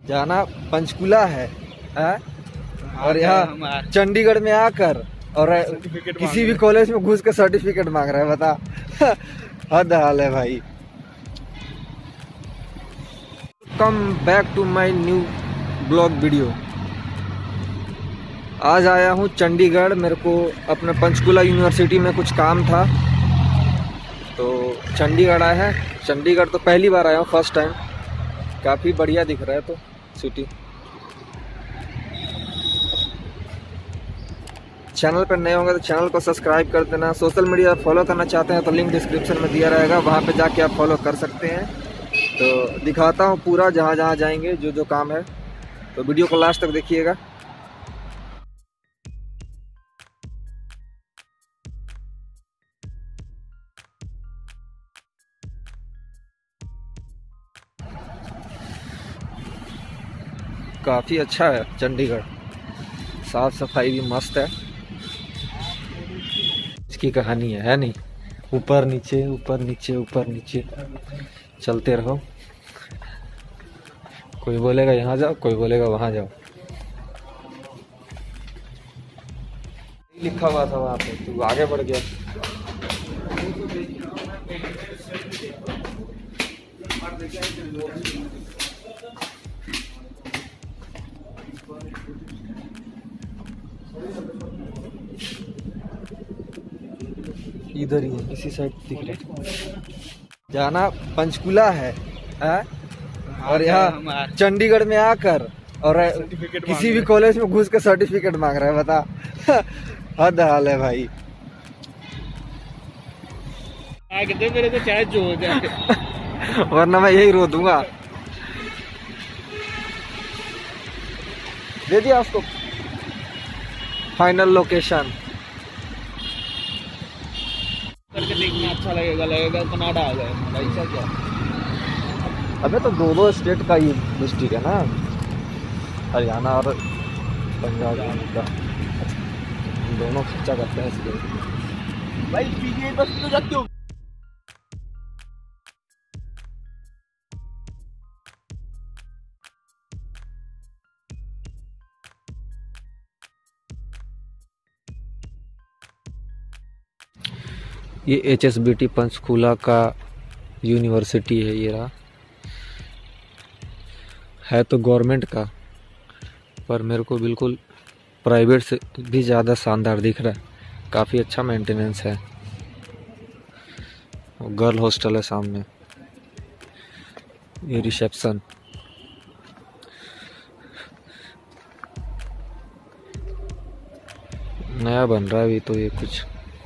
जाना पंचकुला है और यहाँ चंडीगढ़ में आकर और किसी भी कॉलेज में घुस के सर्टिफिकेट मांग रहा है, बता। हद हाल है भाई। Come back to my new blog video. आज आया हूँ चंडीगढ़। मेरे को अपने पंचकुला यूनिवर्सिटी में कुछ काम था तो चंडीगढ़ आया है। चंडीगढ़ तो पहली बार आया हूँ, फर्स्ट टाइम। काफ़ी बढ़िया दिख रहा है तो सिटी। चैनल पर नए होंगे तो चैनल को सब्सक्राइब कर देना। सोशल मीडिया फॉलो करना चाहते हैं तो लिंक डिस्क्रिप्शन में दिया रहेगा, वहाँ पे जाके आप फॉलो कर सकते हैं। तो दिखाता हूँ पूरा जहाँ जहाँ जाएंगे, जो जो काम है। तो वीडियो को लास्ट तक देखिएगा। काफ़ी अच्छा है चंडीगढ़, साफ सफाई भी मस्त है। इसकी कहानी है नहीं, ऊपर नीचे ऊपर नीचे ऊपर नीचे चलते रहो। कोई बोलेगा यहाँ जाओ, कोई बोलेगा वहाँ जाओ। लिखा हुआ था वहाँ पे, तू आगे बढ़ गया। इधर ही है, इसी साइड दिख रहा है। जाना पंचकुला है और यहाँ चंडीगढ़ में आकर और किसी भी कॉलेज में घुस के सर्टिफिकेट मांग रहा है, बता। हद हाल है भाई। मेरे तो चाहे जो हो जाए वरना मैं यही रो दूंगा। दे दिया उसको फाइनल लोकेशन। करके देखना अच्छा लगेगा कनाडा आ जाए ऐसा क्या। अबे तो दो स्टेट का ही डिस्ट्रिक्ट है ना, हरियाणा और पंजाब का। दोनों खर्चा करते हैं इसलिए। भाई पीछे बस तो जाते हो। ये HSBT पंचकुला का यूनिवर्सिटी है। ये रहा, है तो गवर्नमेंट का, पर मेरे को बिल्कुल प्राइवेट से भी ज़्यादा शानदार दिख रहा है। काफ़ी अच्छा मेंटेनेंस है। गर्ल हॉस्टल है सामने। ये रिसेप्शन। नया बन रहा है अभी तो। ये कुछ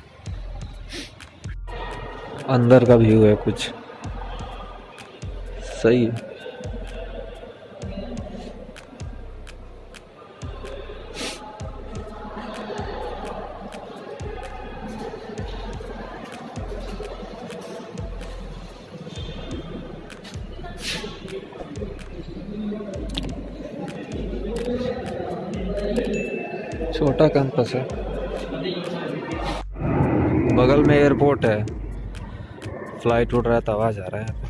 अंदर का व्यू है, कुछ सही है। छोटा कैंपस है, बगल में एयरपोर्ट है। फ्लाइट उड़ रहा है तो आवाज आ रहा है।